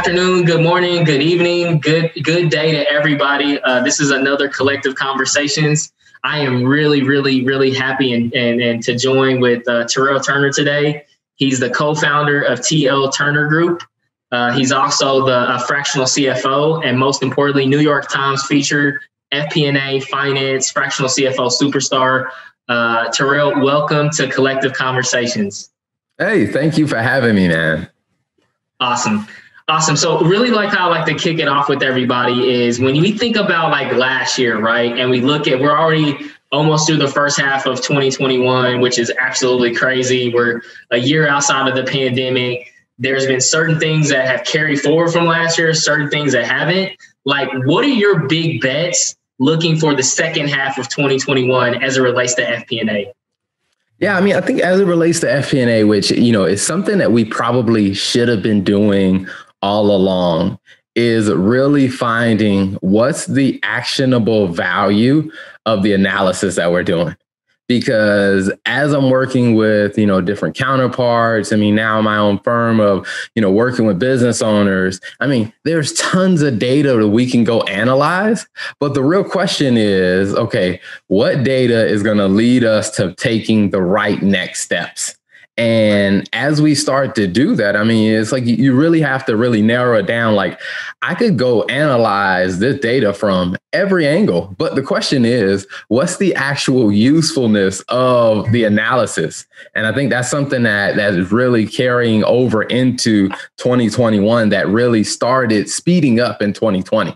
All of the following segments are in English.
afternoon, good morning, good evening, good day to everybody. This is another Collective Conversations. I am really happy and to join with Terrell Turner today. He's the co-founder of TL Turner Group. He's also the fractional CFO and most importantly, New York Times featured FP&A finance fractional CFO superstar. Terrell, welcome to Collective Conversations. Hey, thank you for having me, man. Awesome. So really how I like to kick it off with everybody is when we think about like last year, right? And we look at, we're already almost through the first half of 2021, which is absolutely crazy. We're a year outside of the pandemic. There's been certain things that have carried forward from last year, certain things that haven't. Like, what are your big bets looking for the second half of 2021 as it relates to FP&A? Yeah, I mean, I think as it relates to FP&A, which, is something that we probably should have been doing all along, is really finding what's the actionable value of the analysis that we're doing. Because as I'm working with, different counterparts, now my own firm of, working with business owners, there's tons of data that we can go analyze. But the real question is, okay, what data is going to lead us to taking the right next steps? And as we start to do that, it's like you really have to really narrow it down. Like, I could go analyze this data from every angle, but the question is, what's the actual usefulness of the analysis? And I think that's something that is really carrying over into 2021 that really started speeding up in 2020.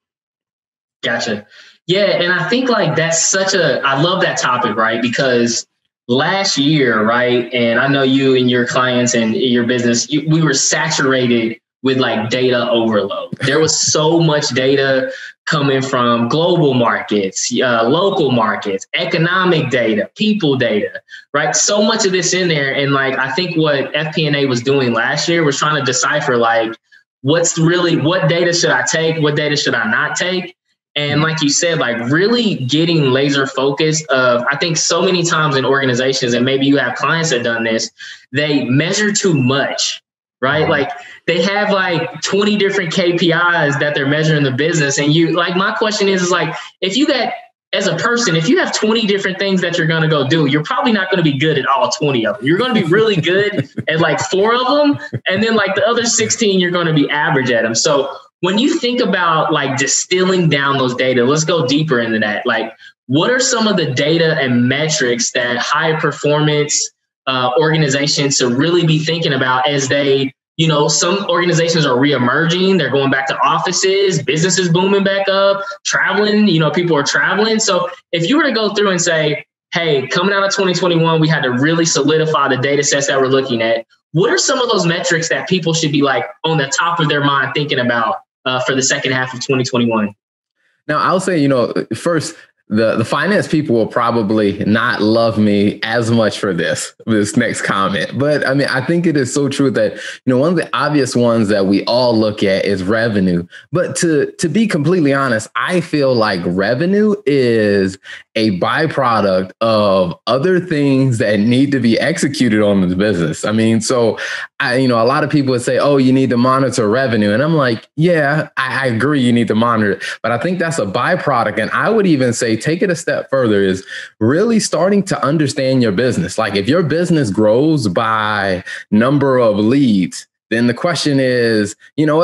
Gotcha. Yeah. And I think that's I love that topic, right? Because last year, right, and I know you and your clients and your business, we were saturated with data overload. There was so much data coming from global markets, local markets, economic data, people data, right? So much of this in there. And I think what FP&A was doing last year was trying to decipher what data should I take? What data should I not take? And like you said, really getting laser focused of, I think so many times in organizations, and maybe you have clients that done this, they measure too much, right? They have 20 different KPIs that they're measuring the business. And my question is if you got, as a person, if you have 20 different things that you're going to go do, you're probably not going to be good at all 20 of them. You're going to be really good at 4 of them. And then the other 16, you're going to be average at them. So when you think about distilling down those data, let's go deeper into that. What are some of the data and metrics that high performance organizations should really be thinking about as they, some organizations are reemerging, they're going back to offices, businesses booming back up, traveling, people are traveling. So if you were to go through and say, hey, coming out of 2021, we had to really solidify the data sets that we're looking at. What are some of those metrics that people should be on the top of their mind thinking about for the second half of 2021? Now, I'll say, first, the finance people will probably not love me as much for this next comment. But I think it is so true that, one of the obvious ones that we all look at is revenue. But to be completely honest, I feel like revenue is a byproduct of other things that need to be executed on the business. So a lot of people would say, oh, you need to monitor revenue. And I'm like, yeah, I agree. You need to monitor it. But I think that's a byproduct. And I would even say, take it a step further, is really starting to understand your business. If your business grows by number of leads, then the question is,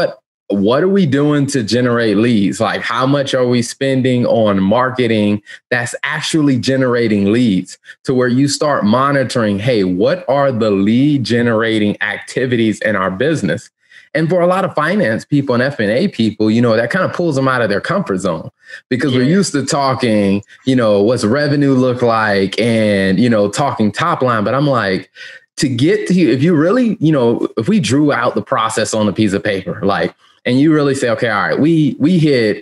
what are we doing to generate leads? How much are we spending on marketing that's actually generating leads, to where you start monitoring, hey, what are the lead generating activities in our business? And for a lot of finance people and F&A people, that kind of pulls them out of their comfort zone, because we're used to talking, what's revenue look like and, talking top line. But I'm like, to get to, if you really, if we drew out the process on a piece of paper, and you really say, okay, all right, we hit,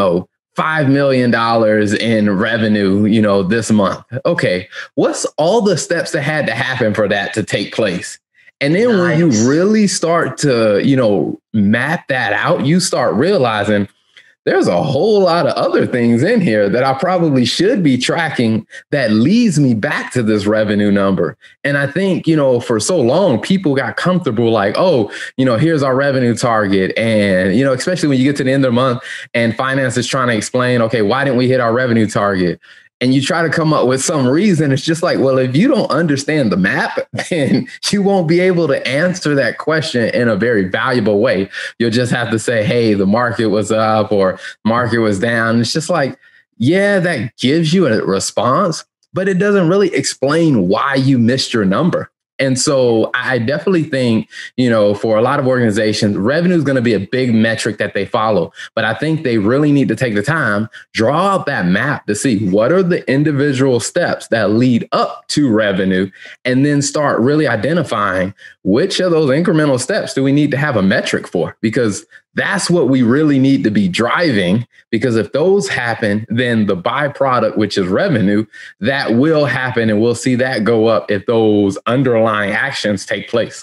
$5 million in revenue, this month. Okay, what's all the steps that had to happen for that to take place? And then when you really start to, map that out, you start realizing there's a whole lot of other things in here that I probably should be tracking that leads me back to this revenue number. And I think, for so long, people got comfortable like, oh, here's our revenue target. And, especially when you get to the end of the month and finance is trying to explain, okay, why didn't we hit our revenue target? And you try to come up with some reason. It's just like, well, if you don't understand the map, then you won't be able to answer that question in a very valuable way. You'll just have to say, hey, the market was up or market was down. It's just like, yeah, that gives you a response, but it doesn't really explain why you missed your number. And so I definitely think, for a lot of organizations, revenue is going to be a big metric that they follow. But I think they really need to take the time, draw out that map to see what are the individual steps that lead up to revenue, and then start really identifying which of those incremental steps do we need to have a metric for, because that's what we really need to be driving, because if those happen, then the byproduct, which is revenue, that will happen, and we'll see that go up if those underlying actions take place.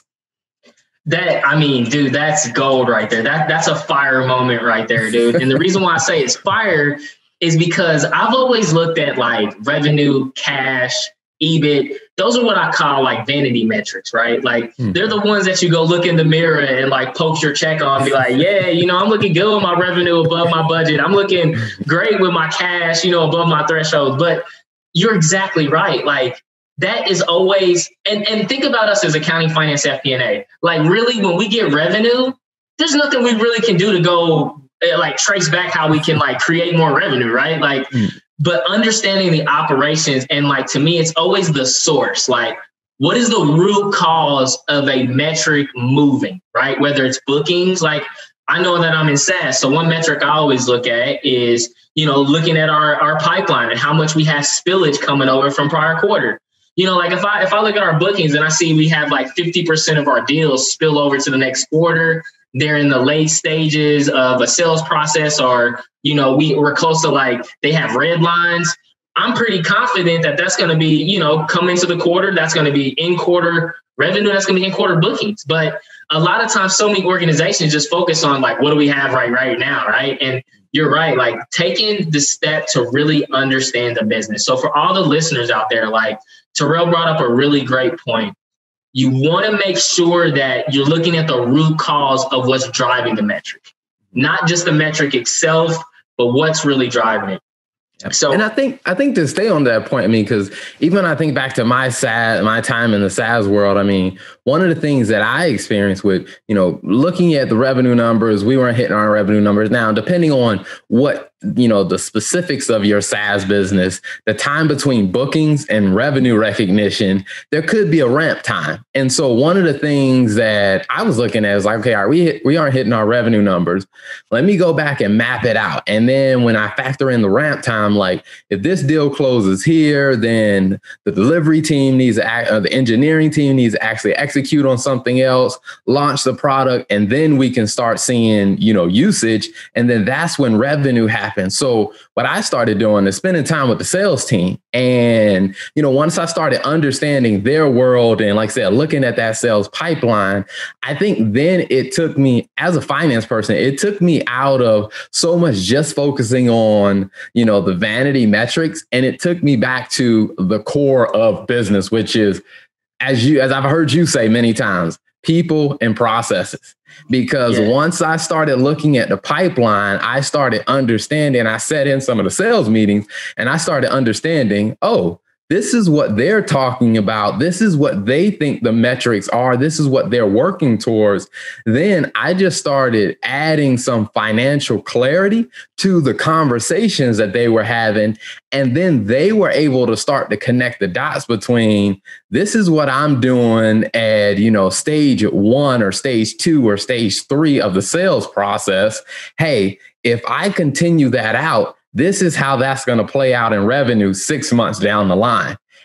Dude, that's gold right there. That's a fire moment right there, dude. And the reason why I say it's fire is because I've always looked at like revenue, cash, EBIT. Those are what I call like vanity metrics, right? Like they're the ones that you go look in the mirror and like poke your check on, be like, yeah, I'm looking good with my revenue above my budget. I'm looking great with my cash, above my threshold. But you're exactly right. Like that is always, and think about us as accounting, finance, FP&A. Like really, when we get revenue, there's nothing we really can do to go like trace back how we can like create more revenue, right? Like, but understanding the operations and like, to me, it's always the source. Like, what is the root cause of a metric moving, right? Whether it's bookings, like I know that I'm in SaaS. So one metric I always look at is, looking at our pipeline and how much we have spillage coming over from prior quarter. Like if I look at our bookings and I see we have like 50% of our deals spill over to the next quarter, they're in the late stages of a sales process, or, we're close to like, they have red lines. I'm pretty confident that that's going to be, come into the quarter. That's going to be in quarter revenue. That's going to be in quarter bookings. But a lot of times, so many organizations just focus on like, what do we have right now? Right. And you're right. Like taking the step to really understand the business. So for all the listeners out there, like Terrell brought up a really great point. You want to make sure that you're looking at the root cause of what's driving the metric, not just the metric itself, but what's really driving it. So, and I think to stay on that point, because even when I think back to my time in the SaaS world, one of the things that I experienced with, looking at the revenue numbers, we weren't hitting our revenue numbers. Now, depending on what, the specifics of your SaaS business, the time between bookings and revenue recognition, there could be a ramp time. And so one of the things that I was looking at is like, okay, we aren't hitting our revenue numbers. Let me go back and map it out. And then when I factor in the ramp time, like if this deal closes here, then the delivery team needs to the engineering team needs to actually execute on something else, launch the product, and then we can start seeing, usage. And then that's when revenue happens. So what I started doing is spending time with the sales team. And, once I started understanding their world and like I said, looking at that sales pipeline, I think then it took me as a finance person, it took me out of so much just focusing on, the vanity metrics. And it took me back to the core of business, which is, as I've heard you say many times, people and processes. Because once I started looking at the pipeline, I started understanding, I sat in some of the sales meetings and I started understanding, oh, this is what they're talking about. This is what they think the metrics are. This is what they're working towards. Then I just started adding some financial clarity to the conversations that they were having. And then they were able to start to connect the dots between this is what I'm doing at, stage 1 or stage 2 or stage 3 of the sales process. Hey, if I continue that out, this is how that's going to play out in revenue 6 months down the line.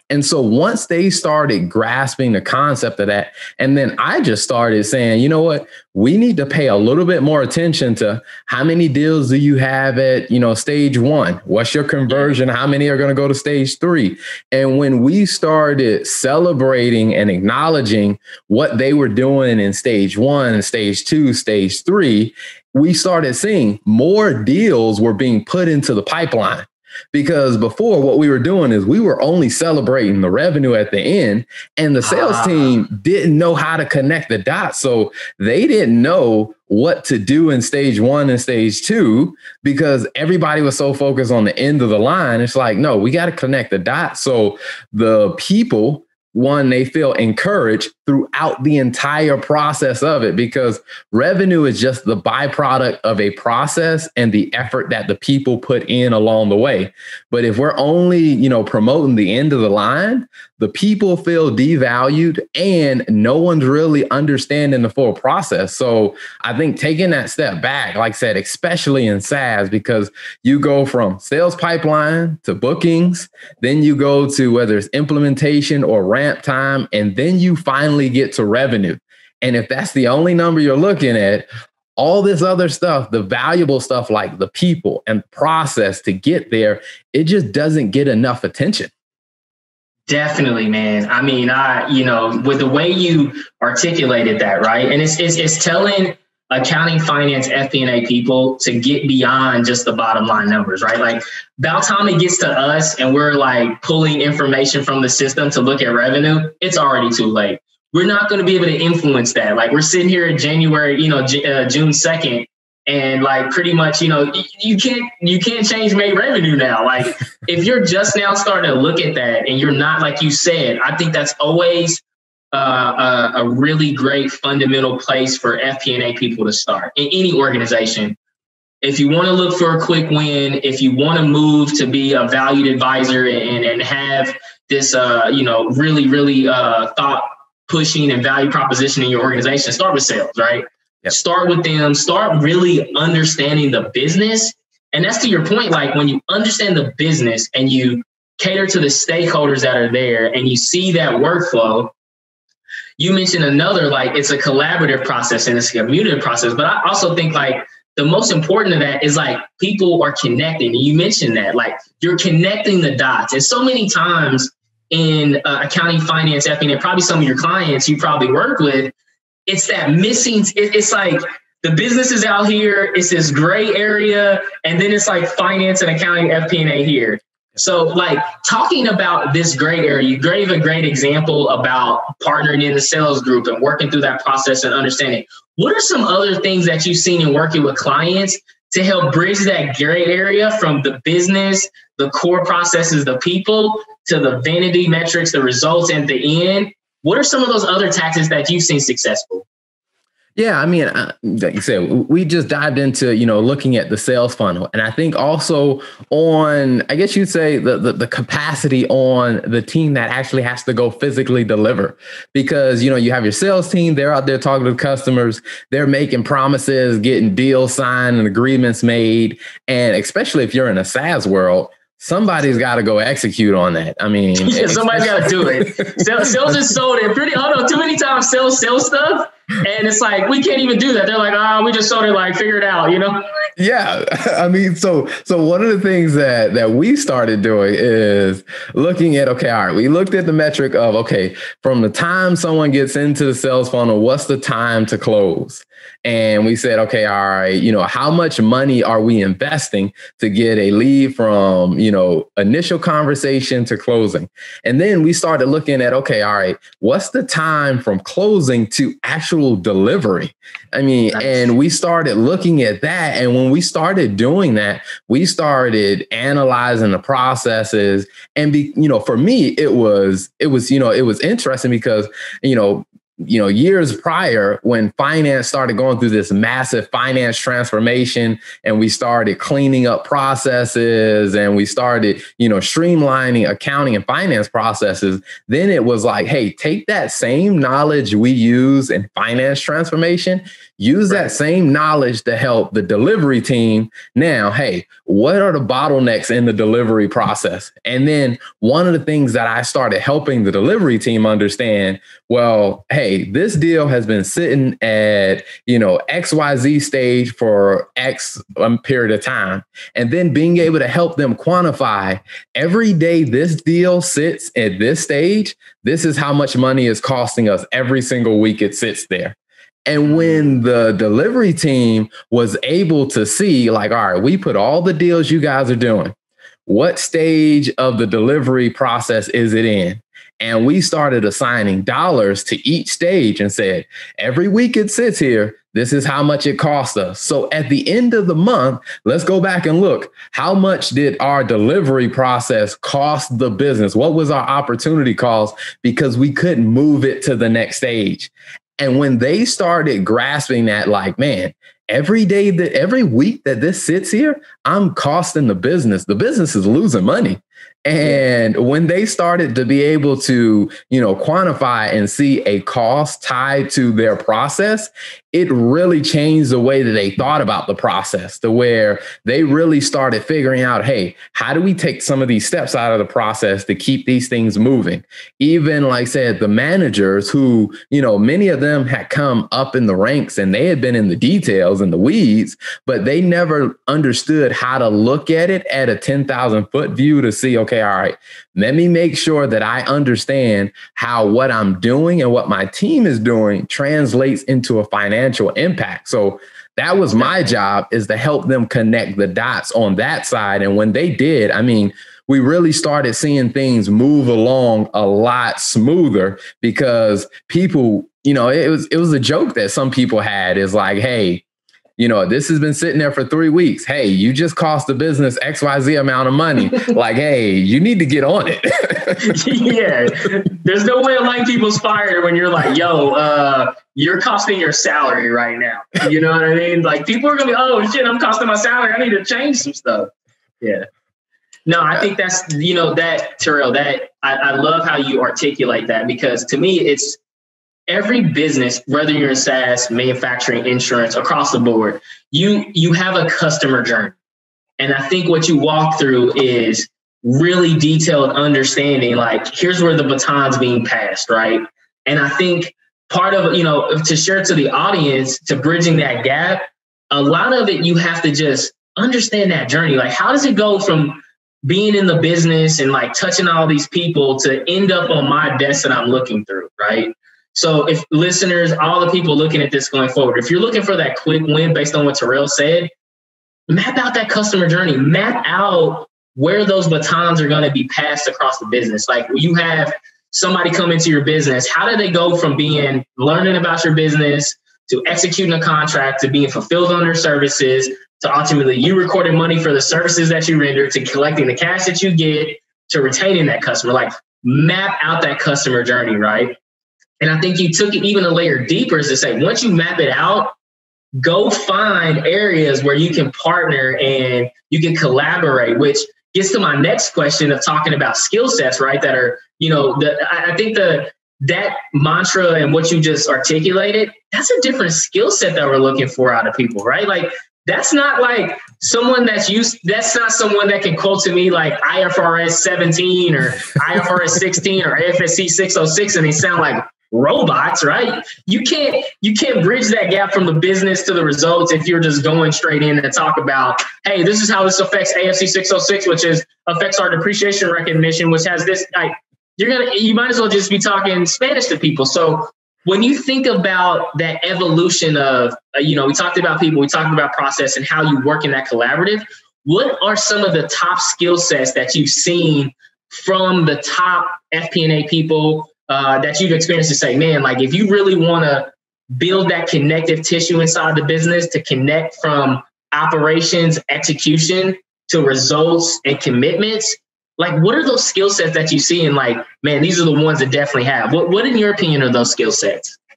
And so once they started grasping the concept of that, and then I just started saying, you know what, we need to pay a little bit more attention to how many deals do you have at, stage 1? What's your conversion? How many are going to go to stage 3? And when we started celebrating and acknowledging what they were doing in stage 1, stage 2, stage 3, we started seeing more deals were being put into the pipeline. Because before, what we were doing is we were only celebrating the revenue at the end, and the sales team didn't know how to connect the dots. So they didn't know what to do in stage 1 and stage 2 because everybody was so focused on the end of the line. It's like, no, we got to connect the dots. So the people, one, they feel encouraged throughout the entire process of it, because revenue is just the byproduct of a process and the effort that the people put in along the way. But if we're only, promoting the end of the line, the people feel devalued and no one's really understanding the full process. So I think taking that step back, like I said, especially in SaaS, because you go from sales pipeline to bookings, then you go to whether it's implementation or ramp time, and then you finally get to revenue. And if that's the only number you're looking at, all this other stuff, the valuable stuff like the people and process to get there, it just doesn't get enough attention. Definitely, man. I mean, with the way you articulated that, right? And it's telling accounting, finance, FP&A people to get beyond just the bottom line numbers, right? Like, by the time it gets to us and we're like pulling information from the system to look at revenue, it's already too late. We're not going to be able to influence that. Like, we're sitting here in January, June 2nd, and like pretty much, you can't change May revenue now. Like, if you're just now starting to look at that and you're not, like you said, I think that's always a really great fundamental place for FP&A people to start in any organization. If you want to look for a quick win, if you want to move to be a valued advisor and have this, really, really thought pushing and value proposition in your organization, start with sales, right? Yep. Start with them, start really understanding the business. And that's to your point, like when you understand the business and you cater to the stakeholders that are there and you see that workflow, you mentioned another, like it's a collaborative process and it's a community process. But I also think like the most important of that is like people are connecting. And you mentioned that, like you're connecting the dots. And so many times in accounting, finance, FP&A, probably some of your clients you probably work with, it's that missing, it's like the business is out here, it's this gray area, and then it's like finance and accounting, FP&A here. So like talking about this gray area, you gave a great example about partnering in the sales group and working through that process and understanding. What are some other things that you've seen in working with clients to help bridge that gray area from the business, the core processes, the people, to the vanity metrics, the results at the end? What are some of those other tactics that you've seen successful? Yeah, I mean, like you said, we just dived into, looking at the sales funnel. And I think also on, I guess you'd say the capacity on the team that actually has to go physically deliver. Because, you have your sales team, they're out there talking to customers, they're making promises, getting deals signed and agreements made. And especially if you're in a SaaS world, somebody's got to go execute on that. I mean, yeah, somebody's got to do it. Sales is sold it too many times sales stuff. And it's like, we can't even do that. They're like, we just sold it, like, figure it out, Yeah. I mean, so one of the things that we started doing is looking at, okay, all right, we looked at the metric of, okay, from the time someone gets into the sales funnel, what's the time to close? And we said, okay, all right, how much money are we investing to get a lead from, initial conversation to closing? And then we started looking at, okay, all right, what's the time from closing to actual delivery? I mean, nice. And we started looking at that. And when we started doing that, we started analyzing the processes. And for me, it was interesting because, years prior, when finance started going through this massive finance transformation and we started cleaning up processes and we started, streamlining accounting and finance processes, then it was like, hey, take that same knowledge we use in finance transformation, use that same knowledge to help the delivery team. Now, hey, what are the bottlenecks in the delivery process? And then one of the things that I started helping the delivery team understand, well, hey, this deal has been sitting at, XYZ stage for X period of time. And then being able to help them quantify every day this deal sits at this stage, this is how much money is costing us every single week it sits there. And when the delivery team was able to see, like, all right, we put all the deals you guys are doing, what stage of the delivery process is it in? And we started assigning dollars to each stage and said, every week it sits here, this is how much it costs us. So at the end of the month, let's go back and look, how much did our delivery process cost the business? What was our opportunity cost? Because we couldn't move it to the next stage. And when they started grasping that, like, man, every week that this sits here, I'm costing the business is losing money. And when they started to be able to, quantify and see a cost tied to their process, it really changed the way that they thought about the process, to where they really started figuring out, hey, how do we take some of these steps out of the process to keep these things moving? Even, like I said, the managers who, many of them had come up in the ranks and they had been in the details and the weeds, but they never understood how to look at it at a 10,000 foot view to see, okay, all right, let me make sure that I understand how what I'm doing and what my team is doing translates into a financial impact. So that was my job, is to help them connect the dots on that side. And when they did, we really started seeing things move along a lot smoother, because people, it was a joke that some people had, is like, hey, this has been sitting there for 3 weeks. Hey, you just cost the business XYZ amount of money. Like, hey, you need to get on it. Yeah. There's no way of lighting people's fire when you're like, yo, you're costing your salary right now. You know what I mean? Like, people are going to be, oh, shit, I'm costing my salary. I need to change some stuff. Yeah. No, I think that's, that, Terrell, that I love how you articulate that, because to me, it's every business, whether you're in SaaS, manufacturing, insurance, across the board, you have a customer journey. And I think what you walk through is really detailed understanding, like, here's where the baton's being passed, right? And I think part of, to share to the audience, to bridging that gap, a lot of it, you have to just understand that journey. Like, how does it go from being in the business and like touching all these people to end up on my desk that I'm looking through, right? So if listeners, all the people looking at this going forward, if you're looking for that quick win based on what Terrell said, map out that customer journey, map out where those batons are going to be passed across the business. Like, when you have somebody come into your business, how do they go from learning about your business to executing a contract to being fulfilled on their services to ultimately you recording money for the services that you render to collecting the cash that you get to retaining that customer? Like, map out that customer journey, right? And I think you took it even a layer deeper, is to say, once you map it out, go find areas where you can partner and you can collaborate, which gets to my next question of talking about skill sets, right? That are, I think that mantra and what you just articulated, that's a different skill set that we're looking for out of people, right? Like, that's not like someone that's not someone that can quote to me like IFRS 17 or IFRS 16 or FSC 606 and they sound like robots, right? You can't bridge that gap from the business to the results if you're just going straight in and talk about, hey, this is how this affects ASC 606, which affects our depreciation recognition, which has this. Like, you might as well just be talking Spanish to people. So when you think about that evolution of, we talked about people, we talked about process and how you work in that collaborative. What are some of the top skill sets that you've seen from the top FP&A people that you've experienced to say, man, like, if you really want to build that connective tissue inside the business to connect from operations, execution to results and commitments, like, what are those skill sets that you see and like, man, these are the ones that definitely have? What in your opinion are those skill sets?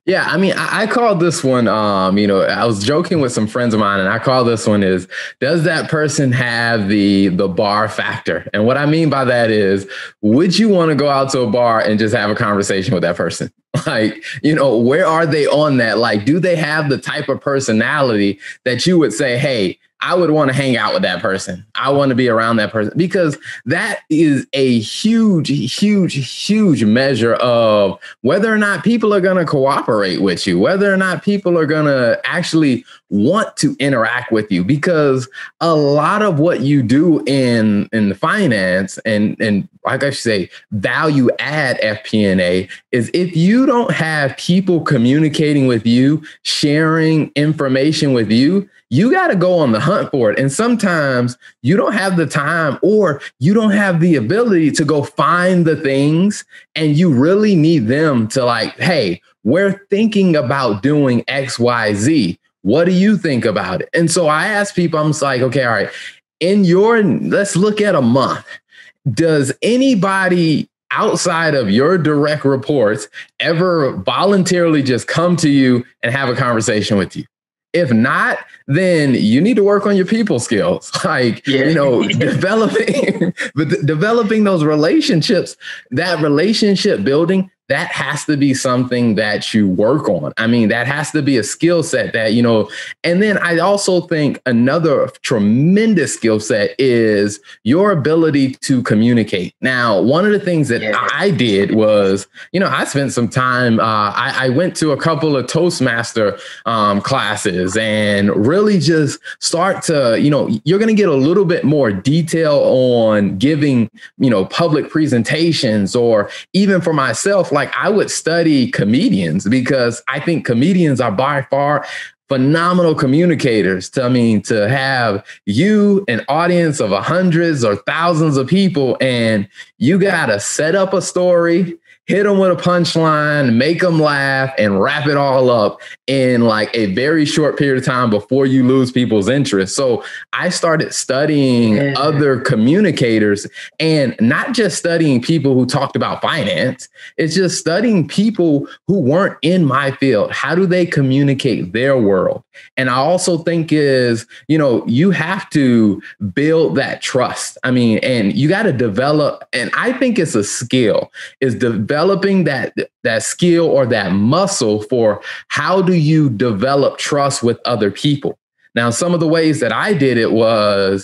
Yeah, I mean, I call this one, I was joking with some friends of mine, and I call this one is, does that person have the bar factor? And what I mean by that is, would you want to go out to a bar and just have a conversation with that person? Like, where are they on that? Like, do they have the type of personality that you would say, hey, I would want to hang out with that person. I want to be around that person, because that is a huge, huge, huge measure of whether or not people are going to cooperate with you, whether or not people are going to actually want to interact with you. Because a lot of what you do in the finance and like I should say, value add FP&A is if you don't have people communicating with you, sharing information with you, you got to go on the hunt for it. And sometimes you don't have the time, or you don't have the ability to go find the things. And you really need them to like, hey, we're thinking about doing X, Y, Z. What do you think about it? And so I ask people, I'm just like, okay, all right, let's look at a month. Does anybody outside of your direct reports ever voluntarily just come to you and have a conversation with you? If not, then you need to work on your people skills, like, developing those relationships, that relationship building. That has to be something that you work on. I mean, that has to be a skill set that, and then I also think another tremendous skill set is your ability to communicate. Now, one of the things that I did was, I spent some time, I went to a couple of Toastmaster classes and really just start to, you're going to get a little bit more detail on giving, public presentations, or even for myself, like I would study comedians, because I think comedians are by far phenomenal communicators. To have you an audience of hundreds or thousands of people, and you got to set up a story, hit them with a punchline, make them laugh, and wrap it all up in like a very short period of time before you lose people's interest. So I started studying other communicators, and not just studying people who talked about finance. It's just studying people who weren't in my field. How do they communicate their world? And I also think is, you have to build that trust. I mean, and you got to develop, and I think it's a skill, is developing that skill or that muscle for how do you develop trust with other people. Now, some of the ways that I did it was,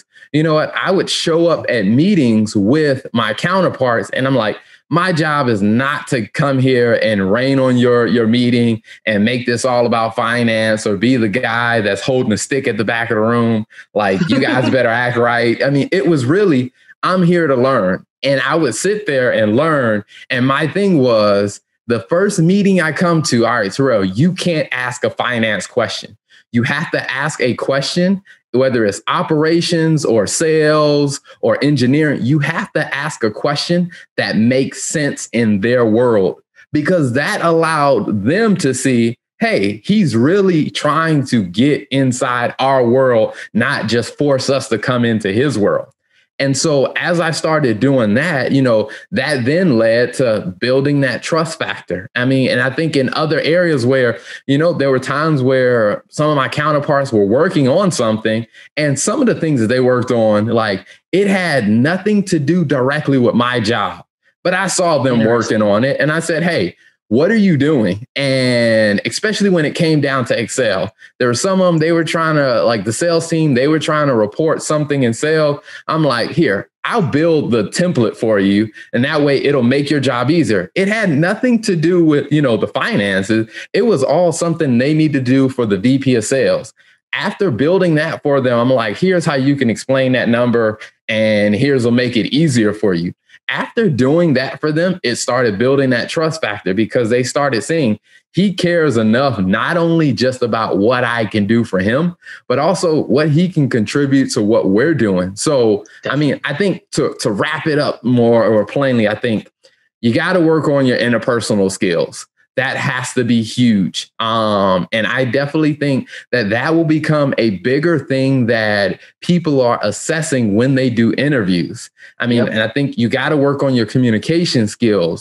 I would show up at meetings with my counterparts, and I'm like, my job is not to come here and rain on your meeting and make this all about finance, or be the guy that's holding a stick at the back of the room. Like, you guys better act right. I mean, it was really, I'm here to learn. And I would sit there and learn. And my thing was, the first meeting I come to, all right, Terrell, you can't ask a finance question. You have to ask a question, whether it's operations or sales or engineering. You have to ask a question that makes sense in their world, because that allowed them to see, hey, he's really trying to get inside our world, not just force us to come into his world. And so as I started doing that, that then led to building that trust factor. I mean, and I think in other areas where, there were times where some of my counterparts were working on something, and some of the things that they worked on, like, it had nothing to do directly with my job, but I saw them working on it. And I said, hey, what are you doing? And especially when it came down to Excel, there were some of them, they were trying to, like the sales team, they were trying to report something in sales. I'm like, here, I'll build the template for you, and that way it'll make your job easier. It had nothing to do with, the finances. It was all something they need to do for the VP of sales. After building that for them, I'm like, here's how you can explain that number, and here's will make it easier for you. After doing that for them, it started building that trust factor, because they started seeing he cares enough, not only just about what I can do for him, but also what he can contribute to what we're doing. So, I mean, I think to wrap it up more or plainly, I think you got to work on your interpersonal skills. That has to be huge. And I definitely think that will become a bigger thing that people are assessing when they do interviews. I mean, and I think you got to work on your communication skills.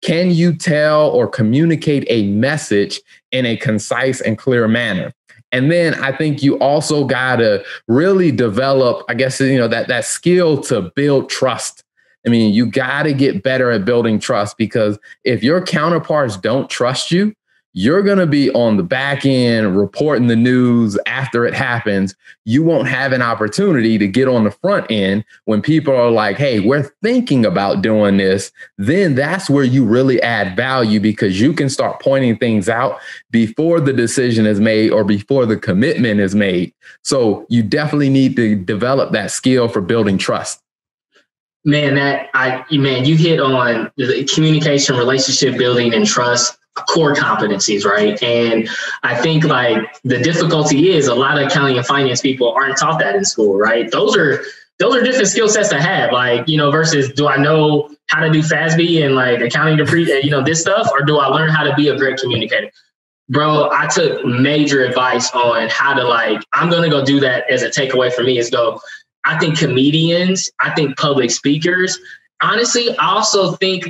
can you tell or communicate a message in a concise and clear manner? And then I think you also got to really develop, I guess, that skill to build trust. I mean, you got to get better at building trust, because if your counterparts don't trust you, you're going to be on the back end reporting the news after it happens. You won't have an opportunity to get on the front end when people are like, hey, we're thinking about doing this. Then that's where you really add value, because you can start pointing things out before the decision is made or before the commitment is made. So you definitely need to develop that skill for building trust. Man, you hit on the communication, relationship building, and trust, core competencies, right? And I think like the difficulty is a lot of accounting and finance people aren't taught that in school, right? Those are different skill sets to have, like, versus do I know how to do FASB and like accounting to this stuff, or do I learn how to be a great communicator? Bro, I took major advice on how to I'm going to go do that. As a takeaway for me is I think comedians, I think public speakers, honestly, I also think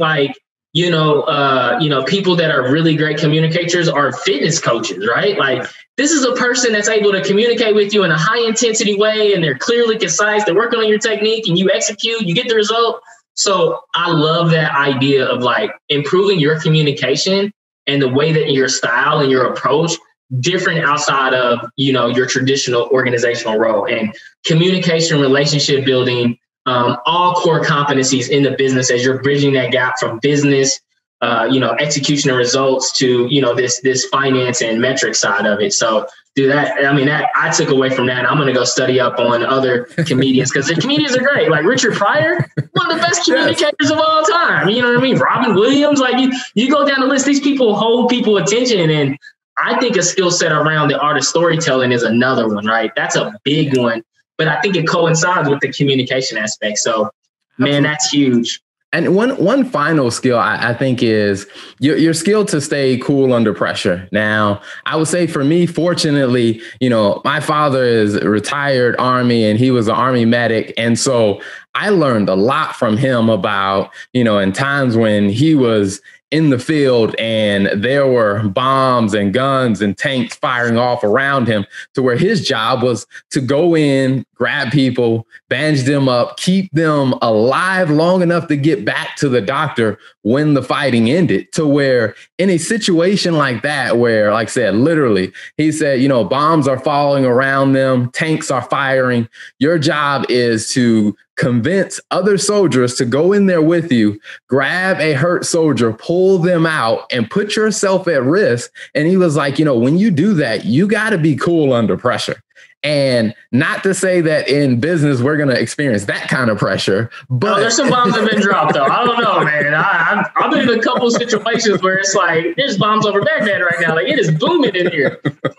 people that are really great communicators are fitness coaches, right? Like, this is a person that's able to communicate with you in a high intensity way, and they're clearly concise. They're working on your technique, and you execute, you get the result. So I love that idea of improving your communication and the way that your style and your approach different outside of, your traditional organizational role. And communication, relationship building, all core competencies in the business as you're bridging that gap from business, execution and results to, this finance and metric side of it. So do that. That I took away from that. I'm going to go study up on other comedians, because the comedians are great. Like Richard Pryor, one of the best communicators of all time. You know what I mean? Robin Williams, you go down the list, these people hold people attention. And I think a skill set around the art of storytelling is another one, right? That's a big one. But I think it coincides with the communication aspect. So, man, that's huge. And one final skill I think is your skill to stay cool under pressure. Now, I would say for me, fortunately, my father is a retired Army, and he was an Army medic. And so I learned a lot from him about, in times when he was in the field and there were bombs and guns and tanks firing off around him, to where his job was to go in, grab people, bandage them up, keep them alive long enough to get back to the doctor when the fighting ended. To where in a situation like that, where, like I said, literally, he said, bombs are falling around them, tanks are firing. Your job is to convince other soldiers to go in there with you, grab a hurt soldier, pull them out, and put yourself at risk. And he was like, when you do that, you got to be cool under pressure. And not to say that in business we're going to experience that kind of pressure, but there's some bombs that have been dropped, though. I don't know, man. I've been in a couple of situations where it's like there's bombs over Baghdad right now. Like, it is booming in here.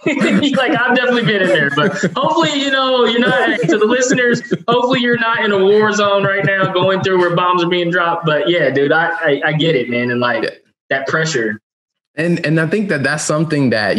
I've definitely been in there, but hopefully, you're not, to the listeners. Hopefully, you're not in a war zone right now, going through where bombs are being dropped. But yeah, dude, I get it, man, and that pressure. And I think that's something that,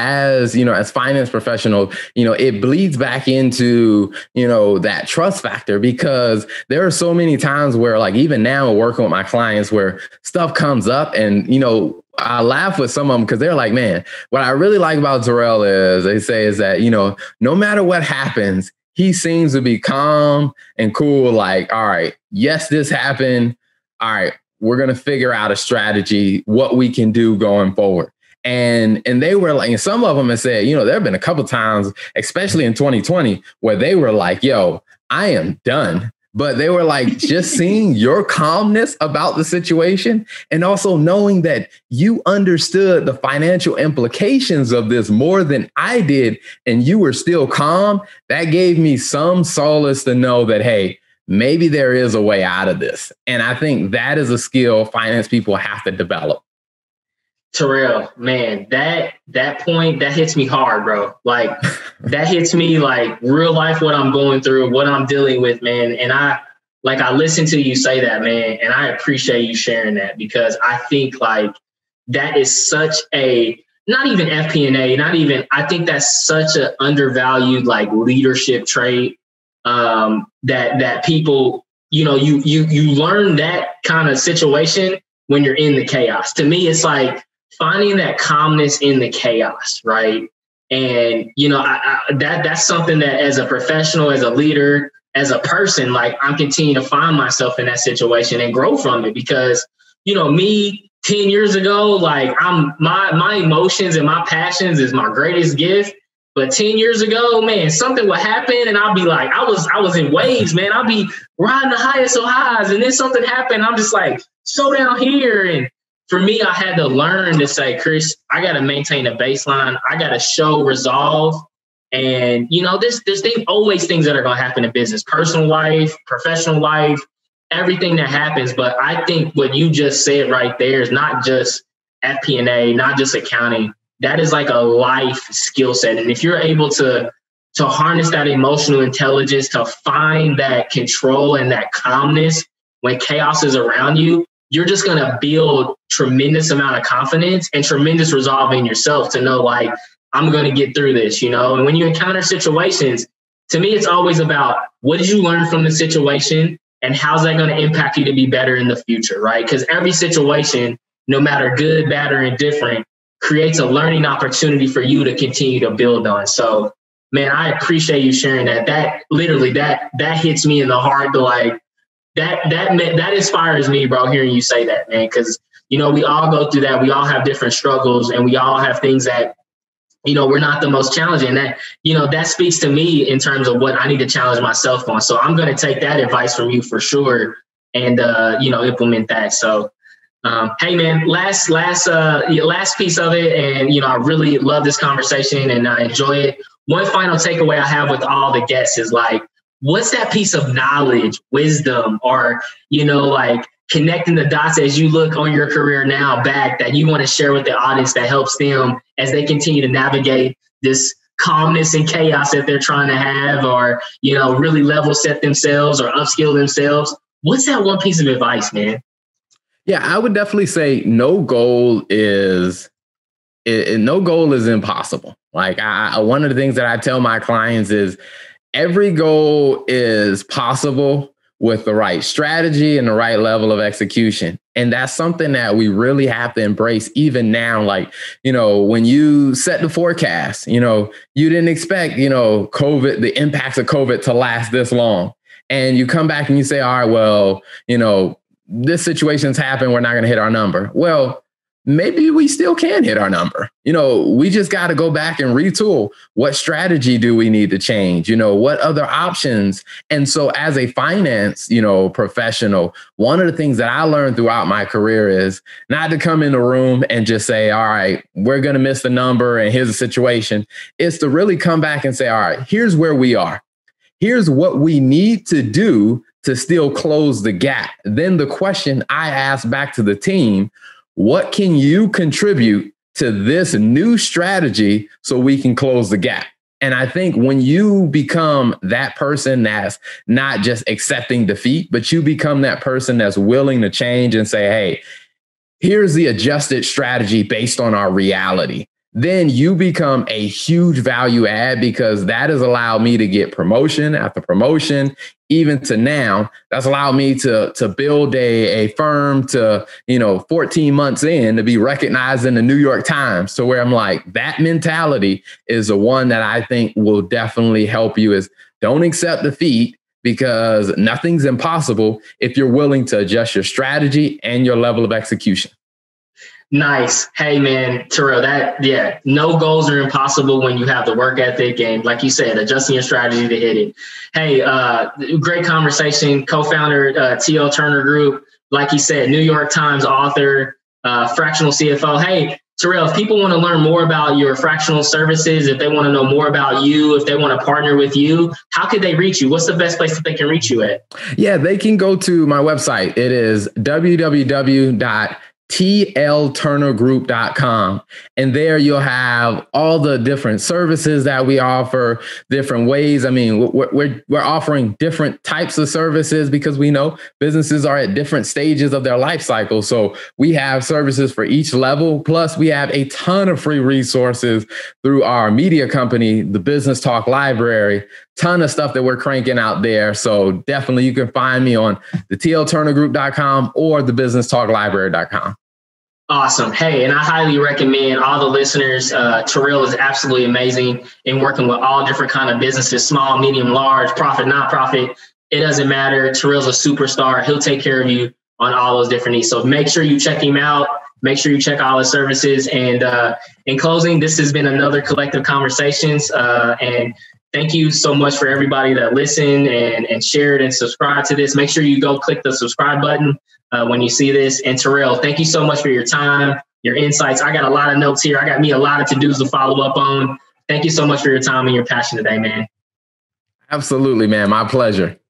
as finance professionals, it bleeds back into, that trust factor, because there are so many times where, even now working with my clients, where stuff comes up and, I laugh with some of them because they're like, man, what I really like about Terrell is that, no matter what happens, he seems to be calm and cool. Like, all right, yes, this happened. All right, we're going to figure out a strategy, what we can do going forward. And they were like, and some of them have said, there have been a couple of times, especially in 2020, where they were like, yo, I am done. But they were like, just seeing your calmness about the situation, and also knowing that you understood the financial implications of this more than I did, and you were still calm, that gave me some solace to know that, hey, maybe there is a way out of this. And I think that is a skill finance people have to develop. Terrell, man, that point, that hits me hard, bro. That hits me real life, what I'm going through, what I'm dealing with, man. And I listen to you say that, man, and I appreciate you sharing that, because I think that is such a, not even FP&A, I think that's such an undervalued leadership trait. That people, you learn that kind of situation when you're in the chaos. To me, it's like finding that calmness in the chaos, right? And, you know, that's something that as a professional, as a leader, as a person, like I'm continuing to find myself in that situation and grow from it because, you know, me 10 years ago, like my emotions and my passions is my greatest gift. But 10 years ago, man, something would happen and I'll be like, I was in waves, man. I'll be riding the highest of highs and then something happened. I'm just like, so down here. And for me, I had to learn to say, Chris, I got to maintain a baseline. I got to show resolve. And, you know, there's always things that are going to happen in business, personal life, professional life, everything that happens. But I think what you just said right there is not just FP&A, not just accounting. That is like a life skill set. And if you're able to harness that emotional intelligence, to find that control and that calmness when chaos is around you, you're just going to build tremendous amount of confidence and tremendous resolve in yourself to know, like, I'm going to get through this, you know? And when you encounter situations, to me, it's always about what did you learn from the situation and how's that going to impact you to be better in the future, right? Because every situation, no matter good, bad, or indifferent, creates a learning opportunity for you to continue to build on. So, man, I appreciate you sharing that. That literally, that hits me in the heart to like, that inspires me, bro, hearing you say that, man. Because, you know, we all go through that. We all have different struggles and we all have things that, you know, we're not the most challenging. That, you know, that speaks to me in terms of what I need to challenge myself on. So I'm going to take that advice from you for sure and, you know, implement that. So, hey, man, last piece of it. And, you know, I really love this conversation and I enjoy it. One final takeaway I have with all the guests is like, what's that piece of knowledge, wisdom, or, you know, like connecting the dots as you look on your career now back that you want to share with the audience that helps them as they continue to navigate this calmness and chaos that they're trying to have, or, you know, really level set themselves or upskill themselves? What's that one piece of advice, man? Yeah, I would definitely say no goal is impossible. Like one of the things that I tell my clients is every goal is possible with the right strategy and the right level of execution. And that's something that we really have to embrace even now. Like, you know, when you set the forecast, you know, you didn't expect, you know, the impacts of COVID to last this long. And you come back and you say, all right, well, you know, this situation's happened. We're not going to hit our number. Well, maybe we still can hit our number. You know, we just got to go back and retool. What strategy do we need to change? You know, what other options? And so as a finance, you know, professional, one of the things that I learned throughout my career is not to come in the room and just say, all right, we're going to miss the number and here's the situation. It's to really come back and say, all right, here's where we are. Here's what we need to do to still close the gap. Then the question I ask back to the team, what can you contribute to this new strategy so we can close the gap? And I think when you become that person that's not just accepting defeat, but you become that person that's willing to change and say, hey, here's the adjusted strategy based on our reality, then you become a huge value add because that has allowed me to get promotion after promotion, even to now. That's allowed me to build a firm to, you know, 14 months in to be recognized in the New York Times. So where I'm like, that mentality is the one that I think will definitely help you is don't accept defeat because nothing's impossible if you're willing to adjust your strategy and your level of execution. Nice. Hey, man, Terrell, no goals are impossible when you have the work ethic and, like you said, adjusting your strategy to hit it. Hey, great conversation. Co-founder, TL Turner Group, like you said, New York Times author, fractional CFO. Hey, Terrell, if people want to learn more about your fractional services, if they want to know more about you, if they want to partner with you, how could they reach you? What's the best place that they can reach you at? Yeah, they can go to my website. It is www.tlturnergroup.com. And there you'll have all the different services that we offer, different ways. I mean, we're offering different types of services because we know businesses are at different stages of their life cycle. So we have services for each level. Plus, we have a ton of free resources through our media company, the Business Talk Library, ton of stuff that we're cranking out there. So definitely you can find me on the tlturnergroup.com or the businesstalklibrary.com. Awesome. Hey, and I highly recommend all the listeners. Terrell is absolutely amazing in working with all different kind of businesses, small, medium, large, profit, nonprofit. It doesn't matter. Terrell's a superstar. He'll take care of you on all those different needs. So make sure you check him out. Make sure you check all his services. And in closing, this has been another Collective Conversations. And thank you so much for everybody that listened and shared and subscribed to this. Make sure you go click the subscribe button when you see this. And Terrell, thank you so much for your time, your insights. I got a lot of notes here. I got me a lot of to-dos to follow up on. Thank you so much for your time and your passion today, man. Absolutely, man. My pleasure.